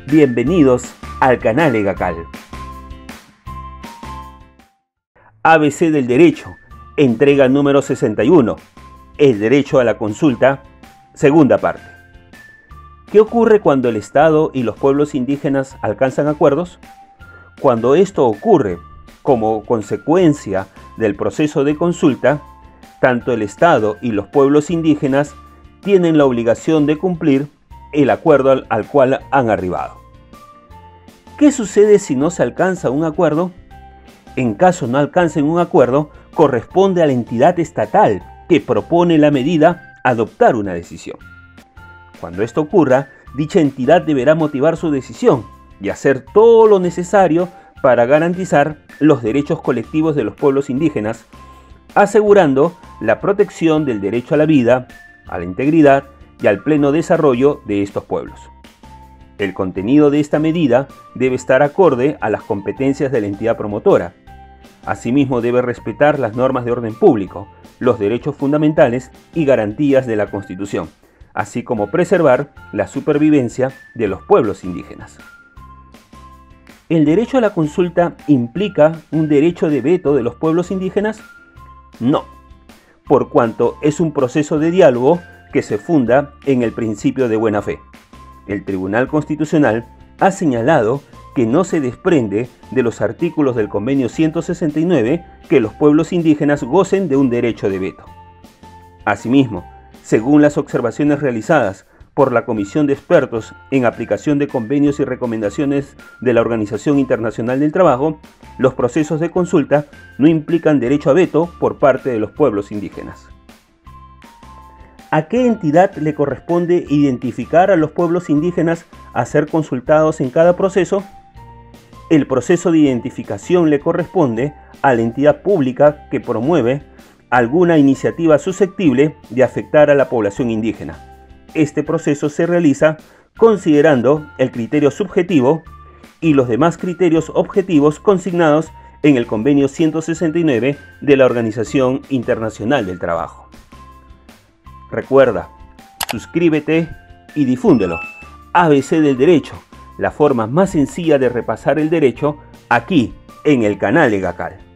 Bienvenidos al canal EGACAL. ABC del Derecho, entrega número 61, el derecho a la consulta, segunda parte. ¿Qué ocurre cuando el Estado y los pueblos indígenas alcanzan acuerdos? Cuando esto ocurre como consecuencia del proceso de consulta, tanto el Estado y los pueblos indígenas tienen la obligación de cumplir el acuerdo al cual han arribado. ¿Qué sucede si no se alcanza un acuerdo? En caso no alcancen un acuerdo, corresponde a la entidad estatal que propone la medida adoptar una decisión. Cuando esto ocurra, dicha entidad deberá motivar su decisión y hacer todo lo necesario para garantizar los derechos colectivos de los pueblos indígenas, asegurando la protección del derecho a la vida, a la integridad y al pleno desarrollo de estos pueblos. El contenido de esta medida debe estar acorde a las competencias de la entidad promotora. Asimismo, debe respetar las normas de orden público, los derechos fundamentales y garantías de la Constitución, así como preservar la supervivencia de los pueblos indígenas. ¿El derecho a la consulta implica un derecho de veto de los pueblos indígenas? No, por cuanto es un proceso de diálogo que se funda en el principio de buena fe. El Tribunal Constitucional ha señalado que no se desprende de los artículos del Convenio 169 que los pueblos indígenas gocen de un derecho de veto. Asimismo, según las observaciones realizadas por la Comisión de Expertos en aplicación de convenios y recomendaciones de la Organización Internacional del Trabajo, los procesos de consulta no implican derecho a veto por parte de los pueblos indígenas. ¿A qué entidad le corresponde identificar a los pueblos indígenas a ser consultados en cada proceso? El proceso de identificación le corresponde a la entidad pública que promueve alguna iniciativa susceptible de afectar a la población indígena. Este proceso se realiza considerando el criterio subjetivo y los demás criterios objetivos consignados en el Convenio 169 de la Organización Internacional del Trabajo. Recuerda, suscríbete y difúndelo. ABC del Derecho, la forma más sencilla de repasar el derecho aquí en el canal EGACAL.